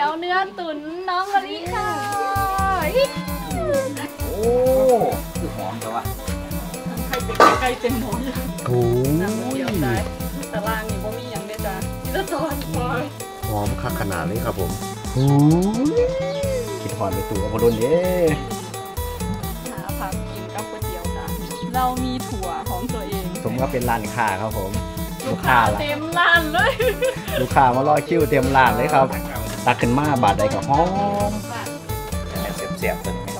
วเนื้อตุ๋นน้องมะลิค่ะโอ้คือหอมแต่ว่าไข่เป็ดไก่เต็มหมดโอ้ยเดี๋ยวได้แต่ล่างนี่บ่มีอย่างเดียวจ้ะจะตอนพอยหอมคักขนาดนี้ครับผมคิดหอมไปตู่เอาโดนเด้หาผักกินกับก๋วยเตี๋ยวจ้ะเรามีถั่วของตัวเองสมก็เป็นร้านค้าครับผมลูกค้าเต็มร้านเลยลูกค้ามารอคิวเต็มร้านเลยครับตักขึ้นมาบาดใดก็หอมเสียบๆตัวนี้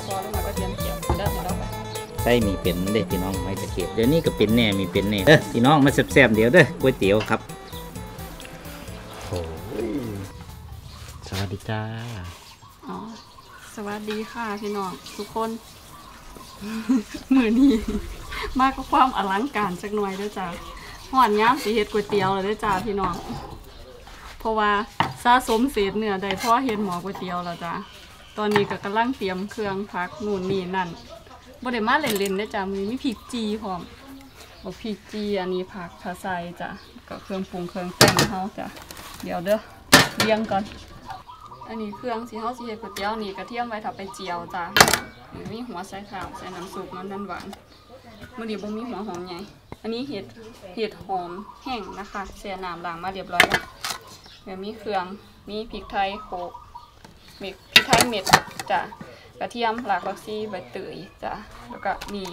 ใส่มีเป็นเด้พี่น้องไม่ตะเกียบเดี๋ยวนี้ก็เป็นแน่มีเป็นแน่พี่น้องมาแซ่บๆเดี๋ยวเด้อก๋วยเตี๋ยวครับโอ้ยสวัสดีจ้าอ๋อสวัสดีค่ะพี่น้องทุกคนมือนี้มากก็ความอลังการสักหน่อยด้วยจ้าหอนย้ำสีเห็ดก๋วยเตี๋ยวเลยด้วยจ้าพี่น้องเพราะว่าสะสมเศษเนื้อได้เพราะเห็ดหมอก๋วยเตี๋ยวแล้วจ้าตอนนี้ก็กำลังเตรียมเครื่องพักนู่นนี่นั่นบริมาเล่นๆได้จ้ามีพริกจีพร้อมบอกพริกจีอันนี้ผักผาไซจ้ะก็เครื่องปรุงเครื่องแต่งเขาจ้ะเดี๋ยวเด้อเรียงก่อนอันนี้เครื่องสีเขาสีเห็ดก๋วยเตี๋ยวนี่กระเทียมไว้ถ้าไปเจียวจ้ะมีหัวใส่ข้าวใส่น้ำซุปมันหวานเมื่อเดี๋ยวบ่มีหัวหอมใหญ่อันนี้เห็ดหอมแห้งนะคะเสียน้ำล้างมาเรียบร้อยแล้วเดี๋ยวมีเครื่องมีพริกไทยโขลกพริกไทยเม็ดจ้ะกระเทียมหลากผักชีใบเตยจ้ะแล้วก็นี่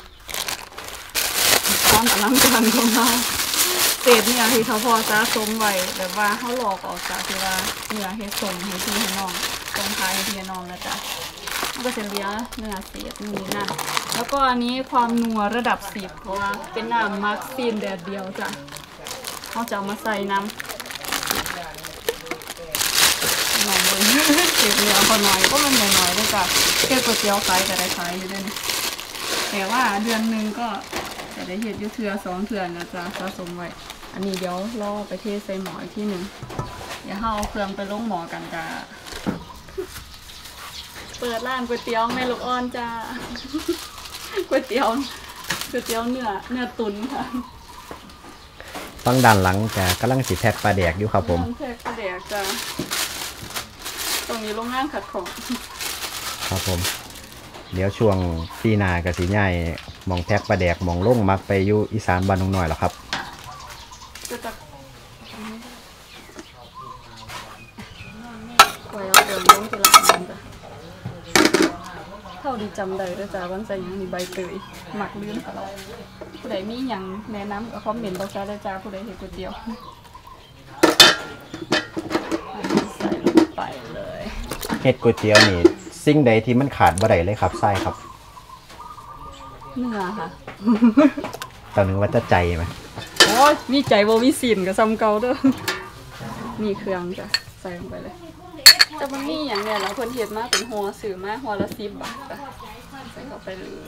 ความอลังการของเราเศษเนี่ยที่เขาพอจะสมไว้แบบว่าเขาหลอกออกจากที่ว่าเนื้อเฮ็ดสมให้พี่ให้น้องตรงท้ายให้พี่ให้น้องนะจ๊ะมันก็จะเลี้ยเนื้อเศษนี่นั่นแล้วก็อันนี้ความนัวระดับ10เพราะว่าเป็นน้ำมักซีนแดดเดียวจ้ะเขาจะเอามาใส่น้ำหน่อยเลยเก็บเนื้อพอหน่อยก็มันหน่อยๆด้วยจ้ะแค่ก๋วยเตี๋ยวขายแต่ได้ขายอยู่ด้วยนะแต่ว่าเดือนหนึ่งก็จะได้เห็ดยุ่เทือ2 เทือนะจ๊ะสะสมไว้อันนี้เดี๋ยวรอไปเทใส่หม้ออีกที่หนึ่งเดี๋ยวเอาเครื่องไปลงหม้อกันจ้ะเปิดร้านก๋วยเตี๋ยวแม่ลูกอ่อนจ้าก๋วยเตี๋ยวเนื้อตุ๋นค่ะฟังด้านหลังจะกำลังสีแพ็คปลาแดกอยู่ครับผมแพ็คปลาแดกจ้าตรงนี้โรงงานขัดของครับผมเดี๋ยวช่วงปีหน้ากับสีใหญ่มองแพ็คปลาแดกมองลงมักไปอยู่อีสานบ้านน้องหน่อยแล้วครับเท่าดีจำได้ด้วยจ้าวันใส่ยังมีใบเตยหมักลื่นตลอดผู้ใดมีอย่างแนะนำก็คอมเมนต์บอกได้จ้าผู้ใดเห็นก๋วยเตี๋ยวใส่ลงไปเลยเห็ดก๋วยเตี๋ยวนี่สิ่งใดที่มันขาดบ่ได้เลยครับไส้ครับเนื้อค่ะตอนนึงว่าจะใจไหมโอ้ยมีใจบ่มีสินกับซ้ำเก่าเด้อนี่เครื่องจ้ะใส่ลงไปเลยแต่มันนี่อย่างเนี้ยแล้วคนเห็ดมาเป็นหัวสื่อมาหัวละ10 บาทจ้ะใส่เข้าไปเลย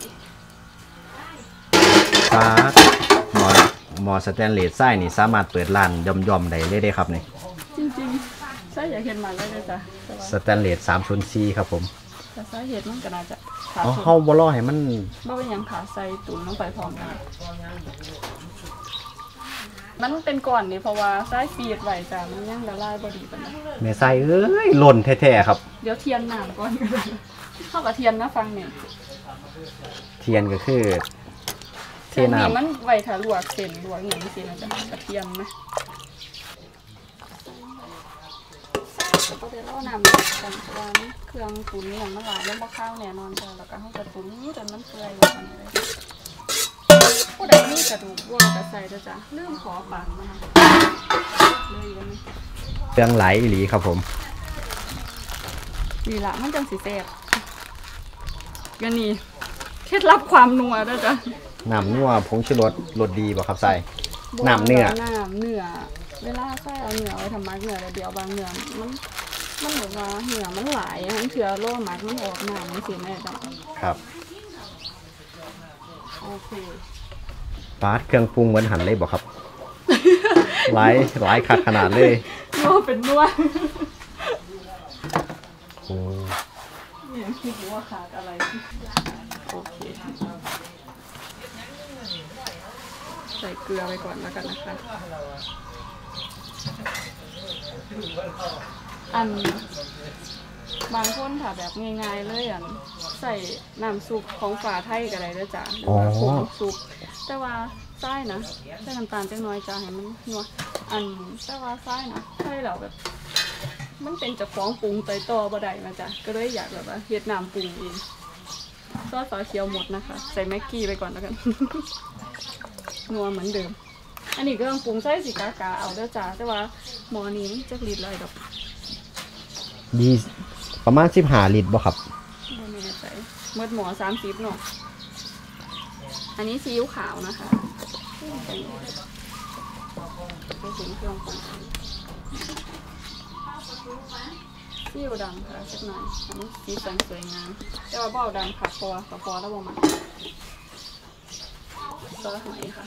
ปลาหมอสแตนเลสไส้นี่สามารถเปิดร้านย่อมๆได้เลยได้ครับนี่จริงๆไส้อยากเห็นมันเลยจ้ะสแตนเลส304ครับผมแต่ไส้เห็ดมันก็น่าจะอ๋อเฮาบ่รอให้มันบ่เป็นยังขาใส่ตุ๋นลงไปพร้อมกันมันเป็นก่อนนี่เพราะว่าไส้ฟีดไว้จ้ะมันยังละลายบ่ดีปานนั้นแม่ไส้เอ้ยหล่นแท้ๆครับเดี๋ยวเทียนน้ำก่อนก็ได้เข้ากับเทียนนะฟังเนี่ยเทียนก็คือเทียนน้ำมันไว้ถ้าลวกเส้นลวกอย่างนี้สินะจ๊ะกระเทียมนะก็เดี๋ยวเรานำกันวางเครื่องตุ๋นอย่างมันหลายแล้วมะข้าวแน่นอนจ้ะแล้วก็เขาจะตุ๋นจนมันเปื่อยเลยผู้ใดมีกระดูกวัวกระใส่จ้ะลืมขอปากนะคะเลยวันนี้เครื่องไหลอีหลีครับผมนี่ละมันจังสีแซ่บกันนี่เคล็ดลับความนัวด้วยจ้ะน้ำนัวผงชูรสรสดีบ่ครับใส่น้ำเนื้อเวลาใส่เอาเนื้อไว้ทำมักเนื้อเดี๋ยวบางเนื้อมันเหมือนว่าเนื้อมันไหลมันเชื้อโรคมักมันออกน้ำมันสิแม่จ้ะครับโอเคปาดเครื่องปรุงเหมือนหั่นเลยบ่ครับหลายขัดขนาดเลยนัวเป็นนัวโอ้เนี่ยคิดว่าขาดอะไรโอเคใส่เกลือไปก่อนแล้วกันนะคะอันบางคนค่ะแบบง่ายๆเลยใส่น้ำซุปของฝาไทยก็ได้เด้อจ้ะหรือว่าผงน้ำซุปแต่ว่าใส่นะใส่น้ำตาลจังน้อยจ้ะให้มันนัวแต่ว่าใส่นะใส่แล้วแบบมันเป็นจะฟ้องปรุงไตต่อบ่ได้นะจ๊ะก็เลยอยากแบบว่าเฮ็ดน้ำปรุงเองซอสฝาเขียวหมดนะคะใส่แม็กกี้ไปก่อนแล้วกัน นัวเหมือนเดิมอันนี้ก็ต้องปรุงใส่สีกาเอาเด้อจ้ะแต่ว่าหม้อนี้จะลิตรอะไรดอกดีประมาณ15 ลิตรบ่ครับไม่แน่ใจเมื่อหมอ30เนาะอันนี้ซีอิ๊วขาวนะคะไปถึงเครื่องปรุงซีอิ๊วดำค่ะสักหน่อยอันนี้สีสันสวยงามแต่ว่าเบาดำค่ะพอแล้วบ่มันซอสหอยค่ะ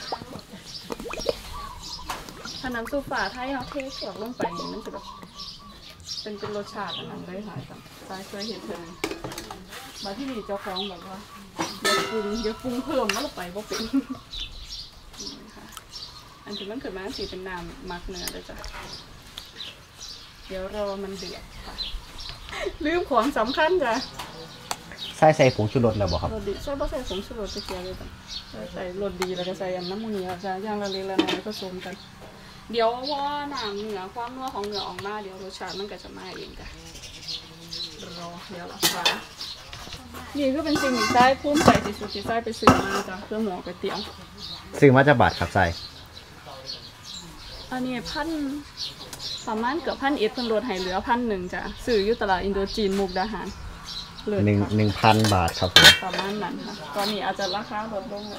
ถ้าน้ำซุปฝาไทยเขาเทสวดลงไปนี่มันจะแบบเป็นรสชาติอันนั้นเลยค่ะจ้าเคยเห็นเธอมาที่นี่เจ้าของแบบว่าอย่าปรุงเพิ่มแล้วไปบ่เป็นนี่ค่ะอันที่มันเกิดมาสีเป็นน้ำมักเนื้อเลยจ้ะเดี๋ยวรอมันเดือดค่ะลืมของสำคัญจ้ะใส่ผงชูรสแล้วบ่ครับรสดีใส่บ่ใส่ผงชูรสจะเสียเลยจ้ะใส่รสดีแล้วก็ใส่น้ำมันนี่จ้ะย่างละเล็กละน้อยผสมกันเดี๋ยวว่าน้ำเนื้อความนัวของเนื้อออกมาเดี๋ยวรสชาติมันก็จะมาเองจ้ะรอเดี๋ยวละค่ะนี่ก็เป็นสิ่งที่ใช้พุ่มใจที่สุดที่ใช้ไปซื้อมาจ้ะเพื่อหม้อก๋วยเตี๋ยวซื้อมาจากบาทครับใส่อันนี้ประมาณเกือบ1,000เพิ่นลดให้เหลือ1,100จ้ะซื้ออยู่ตลาดอินโดจีนมุกดาหารเลย 1,000 บาทครับผมประมาณนั้นค่ะตอนนี้อาจจะราคาลดลงเลย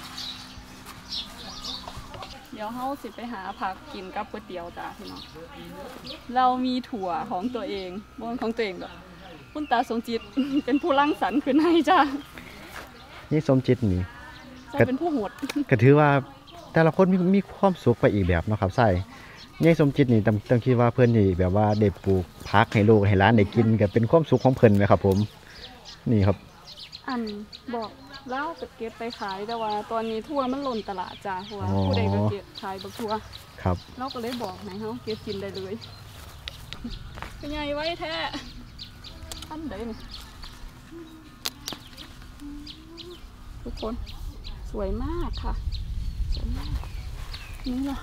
เดี๋ยวเฮาสิไปหาผักกินกับก๋วยเตี๋ยวจ้ะพี่น้องเรามีถั่วของตัวเองบ่ของตัวเองดอกคุณตาสมจิต เป็นผู้รังสรรค์ขึ้นให้จ้ะนี่สมจิตนี่ใช่เป็นผู้โหดก็ถือว่าแต่ละคนมีความสุขไปอีกแบบเนาะครับใส่ยายสมจิตนี่ต้องคิดว่าเพิ่นนี่แบบว่าได้ปลูกผักให้ลูกให้หลานได้กินก็เป็นความสุขของเพิ่นนะครับผมนี่ครับบอกเล่าเก็บไปขายแต่ว่าตอนนี้ทั่วมันหล่นตลาดจ้าเพราะว่าผู้ใดก็เก็บขายบักทั่วครับเราก็เลยบอกให้เขาเก็บกินได้เลยเป็นไงไว้แท้อันใดนี่ทุกคนสวยมากค่ะสวยมากนี่ล่ะ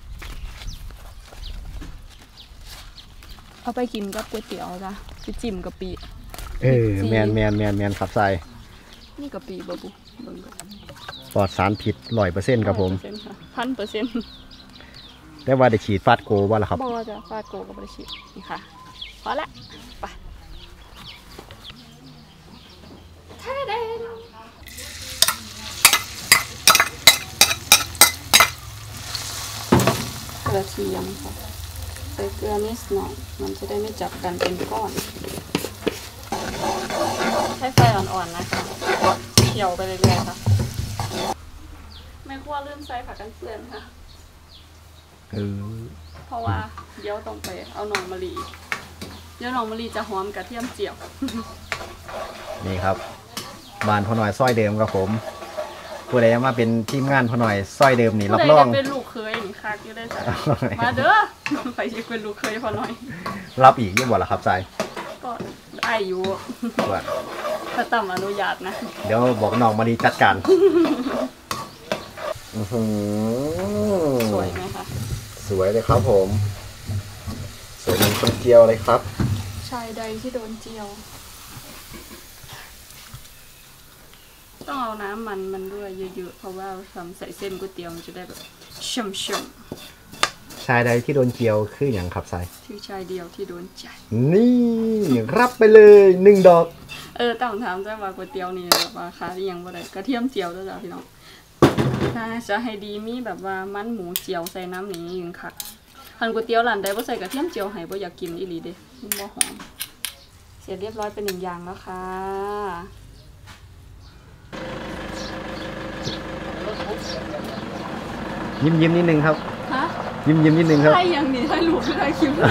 เอาไปกินกับก๋วยเตี๋ยวจ้ะไปจิ้มกะปิแมนครับใส่นี่กะปิบ่บุเบิ่งปลอดสารพิษ 100% ครับผม 1,000% แต่ว่าได้ฉีดฟาดโกบ่ล่ะครับบ่จะฟาดโกกับบริชิตนี่ค่ะพอละไปท่าเด่นกระเทียมค่ะใส่เกลือนิดหน่อยมันจะได้ไม่จับกันเป็นก้อนใช้ไฟอ่อนๆนะคะเคี่ยวไปเรื่อยๆค่ะไม่ควรลืมใส่ผักกันเปื้อนค่ะเพราะว่าเดี๋ยวต้องไปเอาหน่อมะลิเดี๋ยวหน่อมะลิจะหอมกระเทียมเจียวนี่ครับบ้านพ่อหน่อยซอยเดิมครับผมผู้ใดมาเป็นทีมงานพ่อหน่อยซอยเดิมนี่รับรองเป็นลูกเคยนี่คักอยู่ได้จ้ะ มาเด้อไปจะเป็นลูกเคยพอหน่อยรับอีกยังบ่ล่ะครับใส่ก็ได้อยู่ว่าถ้าตามอนุญาตนะเดี๋ยวบอกน้องมาดีจัดการสวยไหมคะสวยเลยครับผมสวยเหมือนคนเจียวเลยครับชายใดที่โดนเจียวต้องเอาน้ำมันด้วยเยอะๆเพราะว่าทำใส่เส้นก๋วยเตี๋ยวมันจะได้แบบช่ำชายใดที่โดนเจียวคืออย่างครับใส่ๆที่ชายเดียวที่โดนใจนี่รับไปเลย1 ดอกต้องถามจ้าว่าก๋วยเตี๋ยวนี่แบบว่าค่าที่ยังบ่ได้กระเทียมเจียวด้วยจ้ะพี่น้องถ้าจะให้ดีมีแบบว่ามันหมูเจียวใส่น้ำนี้ยิงคักคันก๋วยเตี๋ยวร้านใดบ่ใส่กระเทียมเจียวให้บ่อยากกินอีหลีเด้มันบ่หอมเสร็จเรียบร้อยเป็น1 อย่างแล้วค่ะยิ้มนิดนึงครับฮะยิ้มนิดนึงครับใช่ยังนี่ให้ลูกให้คิม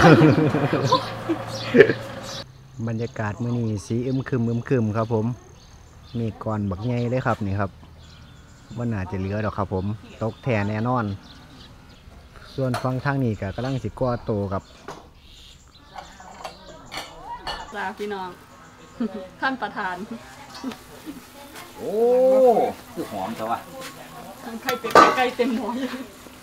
บรรยากาศมื้อนี้สีอึมครึมครับผมมีก้อนบักใหญ่เลยครับนี่ครับว่าน่าจะเหลือดอกครับผมตกแท้แน่นอน ส่วนฝั่งทางนี้ก็กำลังสิก่อโตกับจ้าพี่น้อง ท่านประธานโอ้คือหอมแต่ว่าทั้งไข่เป็ดไก่เต็มหม้ออยู่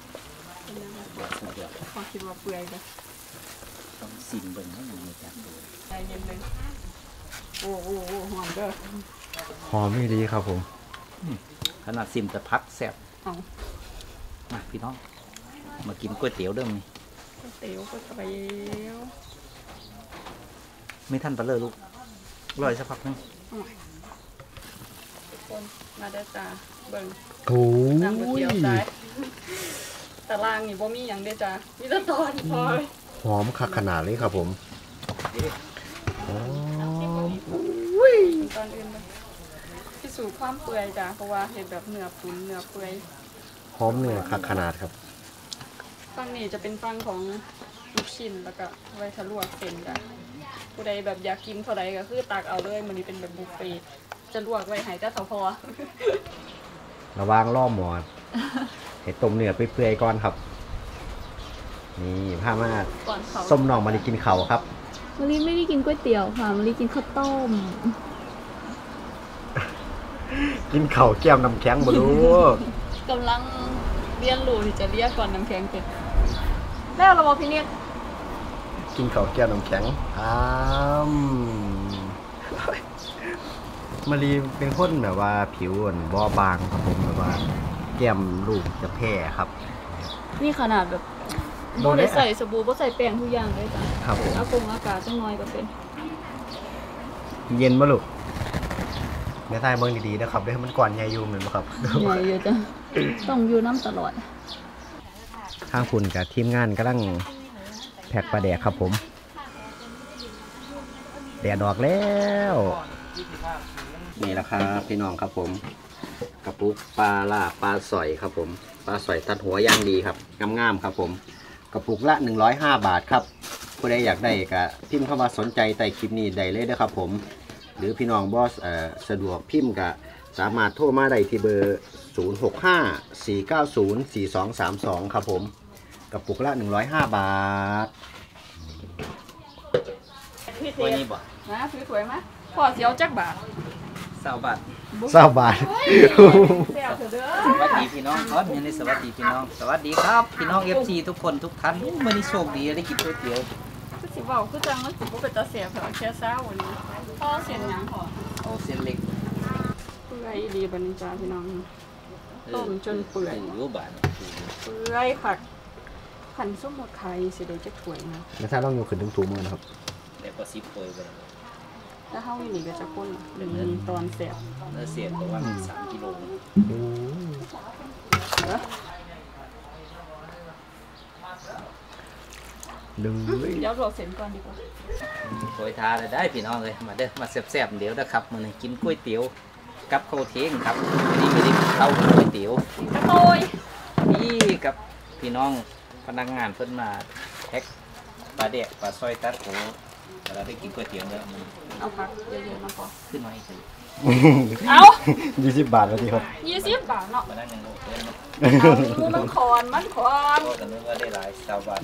ขอคิดว่าเปื่อยเลยต้องซิมเบิ่งให้มันมีจับตัวใจเย็นเลยโอ้หอมเด้อหอมไม่ดีครับผมขนาดซิมแต่พักแซ่บเอามาพี่น้องมากินก๋วยเตี๋ยวเด้อนี่ก๋วยเตี๋ยวก๋วยเตี๋ยวไม่ทันปลาเลยลูกรอยสักพักนึงทุกคนมาได้อจ้าเบิ่งโอ้นั่งก๋วยเตี๋ยวยจ้าแต่ล่างนี่บ่มีหยังเด้อจ้ามีแต่ตอนพอหอมคักขนาดเลยครับผมอ๋อตอนอื่นเลยพิสูจน์ความเปื่อยจ้าเพราะว่าเห็ดแบบเนื้อตุ๋นเนื้อเปื่อยหอมเนื้อคักขนาดครับฝั่งนี้จะเป็นฝั่งของลูกชิ้นแล้วก็ไว้ทะลวกเส้นจ้ะผู้ใดแบบอยากกินเท่าใดก็คือตักเอาเลยมันนี้เป็นแบบบุฟเฟ่ต์จะลวกไว้ให้แต่เท่าพอระวังล่อหมอด ให้ต้มเนื้อเปื่อยๆก่อนครับ นี่ผ้ามาก่อนเขาส้มหน่องมาได้กินเขาวครับมะลิไม่ได้กินก๋วยเตี๋ยวค่ะมะลิกินข้าวต้มกินเขาวแก้มน้ำแข็งบ่รู้กำลังเรียนรู้ที่จะเรียกก่อนน้ำแข็งเป็นแล้วเราบอกพี่เนี่ยกินเขาวแก้มน้ำแข็งมารีเป็นคนแบบว่าผิวอ่อนบอบบางครับผมแบบว่าแก้มลูกจะแพ้ครับนี่ขนาดแบบโดบ่นได้ได้ใส่สบู่บ่ใส่แป้งทุกอย่างเลยจ้ะครับผมอากาศจังน้อยก็เป็นเย็นมาลูกแม่ทายเบิ่งดีๆนะครับเด้ให้มันก่อนใหญ่อยู่เหมือนบ่ครับใหญ่อยู่จ้ะต้องอยู่น้ำตลอดทางคุณกับทีมงานกำลังแพ็กปลาแดกครับผมแดดออกแล้วนี่แหละครับพี่น้องครับผมกระปุกปลาล่าปลาสอยครับผมปลาสอยตัดหัวย่างดีครับงามๆครับผมกระปุกละ105 บาทครับผู้ใดอยากได้ก็พิมพ์เข้ามาสนใจใต้คลิปนี้ได้เลยนะครับผมหรือพี่น้องบอสสะดวกพิมพ์ก็สามารถโทรมาได้ที่เบอร์ 0654904232 ครับผมกระปุกละ105 บาทพี่เทถ้วยนี้บ่นะซื้อถวยไหมพอเสียวจักบาท 20 บาท 20 บาทเสียวเถอะเด้อสวัสดีพี่น้องครับยังได้สวัสดีพี่น้องสวัสดีครับพี่น้อง FC ทุกคนทุกท่านมื้อนี้โชคดีได้กินก๋วยเตี๋ยวคือสิเว้าคือจังมันสิบ่เป็นตาเสียบเถอะแค่เช้าวันนี้พอเสียนหยังพอโอ้เส้นเล็กเปื่อยดีบัดนี้จ้าพี่น้องต้มจนเปื่อยอยู่บาทเปื่อยคักขันส้มหมดไข่สิได้จักถ้วยนะแล้วถ้าต้องอยู่ขึ้นถึงถุงมือนะครับแต่ก็10ถ้วยไปถ้าเฮาอยู่นี่ก็จะข้นหนึ่งตอนแซ่บเนื้อเสียบประมาณ3กิโลเด้อดึงเดี๋ยวลวกเส้นก่อนดีกว่าโอยทาได้พี่น้องเลยมาเด้อมาแซ่บๆเดี๋ยวนะครับมื้อนี้กินก๋วยเตี๋ยวกับข้าวเที่ยงครับวันนี้ไม่ได้กินข้าวก๋วยเตี๋ยวกระโตยนี่กับพี่น้องพนักงานเพิ่นมาแพ็คปลาแดกปลาซอยตัดโอ้เราได้กินก๋วยเตี๋ยวแล้วมันเอาผักเยอะๆมาพอขึ้นมาให้สิเอา 20 บาทแล้วทีครับ 20 บาทเนาะมานั่งยังโง่เลยเนาะเอามันคอนมันคอนก็นึกว่าได้หลาย20 บาท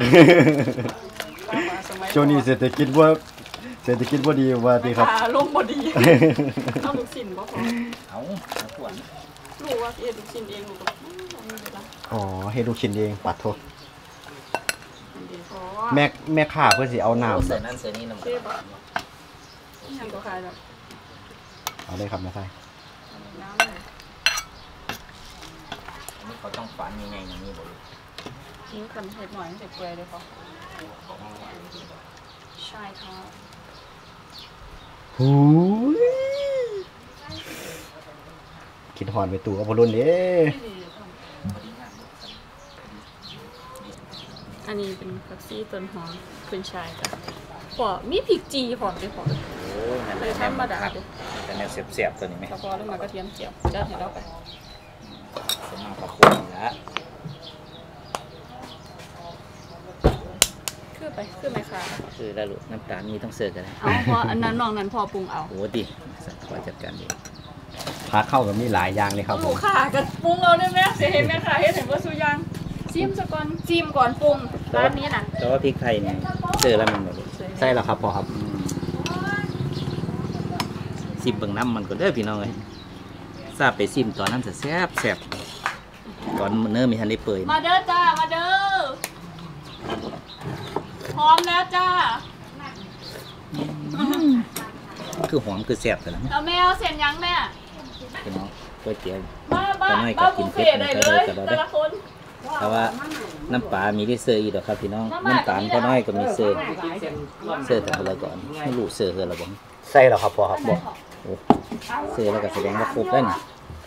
ช่วงนี้เศรษฐกิจว่าดีว่าดีครับลงบดีเอาลูกชิ้นบ่พอเอาขวดลูกว่าเอ็ดลูกชิ้นเองลูกก็ไม่ได้ละอ๋อเฮ็ดลูกชิ้นเองปัดโทษอันเดียวพอแม่ค้าเพื่อสิเอาน้ำเสือนั่นเสือนี่น้ำเจ็บอ่ะยังก็ขายแบบเอาเลยครับแม่ไทยน้ำเลยอันนี้เขาต้องฝันยังไงอย่างนี้บ่รู้ทิ้งกันเห็ดหน่อยเห็ดเปื่อยเลยพอใช่ครับหูยคิดหอนไปตู่กับพลุนเด้อันนี้เป็นผักชีต้นหอมขึ้นชายจ้ะพอมีพริกจีหอมด้วยพอโอ้ยนั่นแหละธรรมดาครับแต่แนวเสียบๆตัวนี้ไหมพอแล้วมากระเทียมเจียวจัดให้เราไปสมมาประคุณแล้วคือไหมคะคือแล้วลูกน้ำตาลมีต้องเสิร์ฟกันนะเอาพออันนั้นนองนั้นพอปรุงเอาโอ้ดิขอจัดการดีพาเข้ากับมีหลายอย่างเลยครับผลูมกค่ะกันปรุงเอาได้ไหมเสียเห็นไหมคะเห็นเห็นว่าสุยังซิมซะก่อนซิมก่อนปรุงร้านนี้น่ะแต่ว่าพริกไทยเนี่ยเสิร์ฟแล้วมันหมดเลยใช่แล้วครับพ่อครับเซิมเบิ่งน้ำมันก็เด้อพี่น้องเอ้ยทราบไปซิมตอนนั้นจะแซ่บตอนเนื้อมีทันได้เปื่อยมาเด้อจ้ามาเด้อพร้อมแล้วจ้าคือหอมคือแซ่บแต่ละเอาแมวเสียนยังแม่พี่น้องก๋วยเตี๋ยวมาก็น้อยก็มากิบุนฟเผ็เฟ่ดได้นะเลยแต่เราแต่ได้ละคนแต่ว่าน้ำปลามีได้เสิร์ฟอีกหรอกครับพี่น้องน้ำตาลก็น้อยก็มีเสิร์ฟแต่คนละก่อนไม่รู้เสิร์ฟคืออะไรบ้างใส่แล้วครับพ่อครับบอกโอ้เสิร์ฟแล้วก็แสดงว่าครบแล้วนี่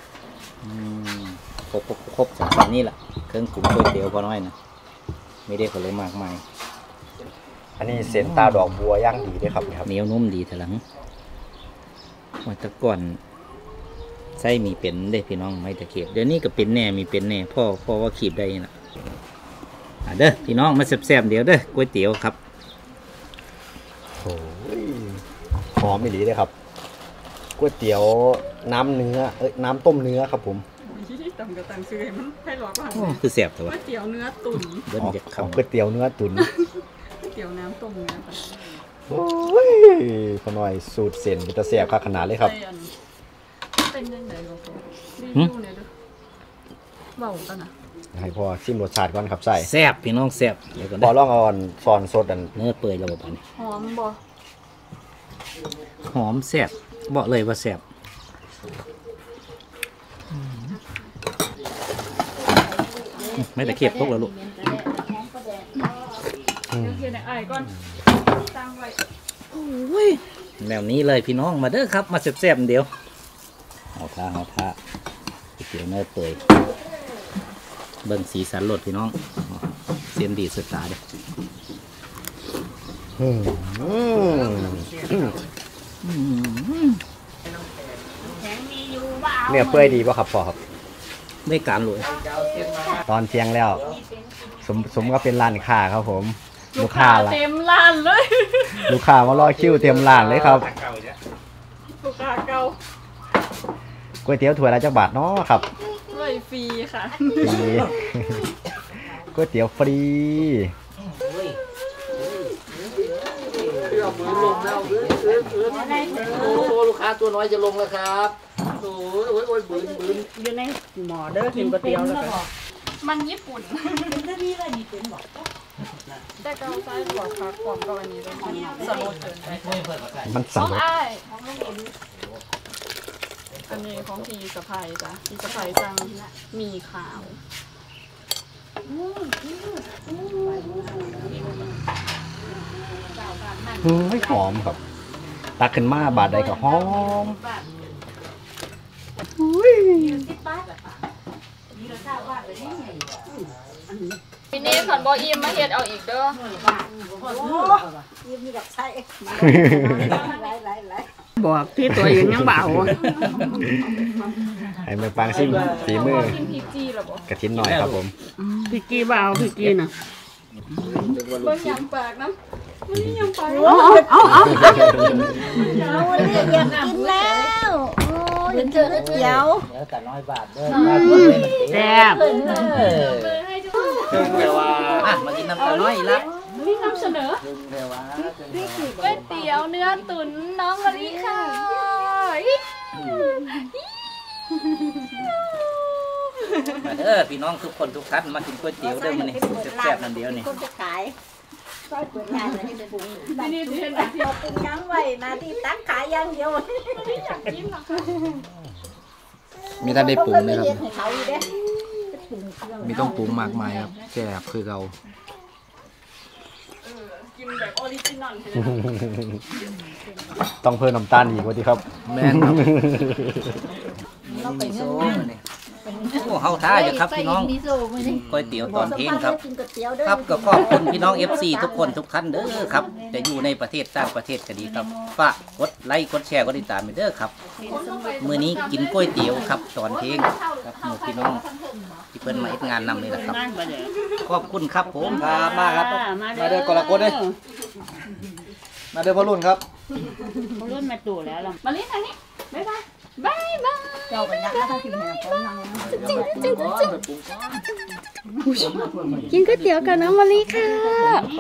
ครบสองฝั่งนี่แหละเครื่องปรุงก๋วยเตี๋ยวพอน้อยนะไม่ได้คนเลยมากมายอันนี้เส้นตาดอกบัวย่างดีด้วยครับนี่ครับเหนียวนุ่มดีเถลังว่าแตะก่อนไส้มีเป็นได้พี่น้องไม่ตะเขียบเดี๋ยวนี้ก็เป็นแน่มีเป็นแน่พ่อว่าขีบได้นะเด้อพี่น้องมาแซ่บๆเดี๋ยวเด้อก๋วยเตี๋ยวครับโอ้ยหอมไม่ดีเลยครับก๋วยเตี๋ยวน้ำเนื้อน้ำต้มเนื้อครับผมต่ำกับต่างซื้อมันให้หลอกว่าโอ้คือแซ่บแต่ก๋วว่ายเตี๋ยวเนื้อตุ๋นเบิ้ลจะของคำก๋วยเตี๋ยวเนื้อตุ๋นก๋วยเตี๋ยวน้ำต้มเนื้อโอ้ยพอหน่อยสูตรเส้นเป็นตะแสบค่าขนาดเลยครับเป็นยังไงลูกรีวิวเนี่ยดูเบากันนะให้พ่อชิมรสชาติก่อนครับใส่แซ่บพี่น้องแซ่บเดี๋ยวก็พอได้ลองเอาอันซอนสดอันเนื้อเปื่อยระบบอันนี้หอมบ่หอมแซ่บบอกเลยว่าแซ่บ ไม่ตะเขียบตกแล้วลูกเดี๋ยวเทียนไอ้ก่อนตั้งไว้แนวนี้เลยพี่น้องมาเด้อครับมาแซ่บๆเดียวเอาท่าก๋วยเตี๋ยวเนื้อเปื่อยเบิ่งสีสันรสพี่น้องเสียนดีสุดตาเด้อเนื้อเปื่อยดีป่ะครับพ่อครับได้การเลยตอนเที่ยงแล้ว สมก็เป็นร้านค้าครับผมลูกค้าเต็มร้านเลยลูกค้ามารอคิวเต็มร้านเลยครับลูกค้าเก่าก๋วยเตี๋ยวถ้วยละจักบาทเนาะครับด้วยฟรีค่ะฟรี ก๋วยเตี๋ยวฟรีโอ้ลูกค้าตัวน้อยจะลงแล้วครับโอ้ยบืนอยู่ในหมอเด้อกินก๋วยเตี๋ยวแล้วก็มันญี่ปุ่นเป็นได้ดีเลยนี่เป็นบอกแต่เกาไส้หัวคักความกับอันนี้เลยสโลว์เกินไปมันขสั่อง งอ้ายอันนี้ของพี่สะพายจ้ะพี่สะพายจังมีขาวเฮ้ยหอมครับ ตักขึ้นมาบาดใดก็หอมพี่นี่ขันบออิมมาเฮ็ดเอาอีกเด้อยิ้มมีดอกไส้ไหลบอกที่ตัวยืนยังเบาให้แม่ปางซิมฝีมือกินพีจีหรอบ่กระชิ้นหน่อยครับผมพี่กี้เบาพี่กี้น่ะเบิ่งยำปากน้ำมันนี่ยำปากเอาวันนี้อยากกินแล้วโอ้ยเจอก๋วยเตี๋ยวเนื้อแต่น้อยบาทเด้อแซ่บเลยให้ทุกคนเดี๋ยวว่ามากินน้ำตาน้อยอีกละนี่นำเสนอเดี๋ยวว่าก๋วยเตี๋ยวเนื้อตุ๋นน้องมะลิค่ะมาเด้อพี่น้องทุกคนทุกท่านมากินก๋วยเตี๋ยวเด้อมื้อนี้แซ่บๆนั่นเดียวนี่คนจะขายซอยเปิดร้านเลยให้ปรุงที่นี่ที่เห็นแบบที่เราเป็นยังไว้นาที่ตั้งขายอย่างเดียวไม่อยากกินหรอกค่ะมีท่านได้ปรุงไหมครับให้เขาอยู่เด้มีต้องปรุงมากมายครับแซ่บคือเรากินแบบออริจินอลใช่ไหมต้องเพิ่มน้ำตาลอีกว่าที่ครับแม่นครับเราไปโซเงินนี่โอ้เฮาท่าอยู่ครับพี่น้องมีโซ่มื้อนี้ก๋วยเตี๋ยวตอนเที่ยงครับกินก๋วยเตี๋ยวเด้อครับก็ขอบคุณพี่น้อง FC ทุกคนทุกท่านเด้อครับจะอยู่ในประเทศต่างประเทศก็ดีครับฝากกดไลค์กดแชร์กดติดตามไปเด้อครับมื้อนี้กินก๋วยเตี๋ยวครับตอนเที่ยงครับหมู่พี่น้องที่เพิ่นมาเฮ็ดงานนำนี่แหละครับขอบคุณครับผมครับมาครับ มาเด้อกรกฎเด้อมาเด้อพ่อรุ่นครับรุ่นมาตู่แล้วล่ะมาลิ้นทางนี้บ๊ายบายบ๊ายบายเจ้ากันยักษ์ถ้าพิมพ์แห่เขานั่งกินก๋วยเตี๋ยวกับน้องมะลิค่ะ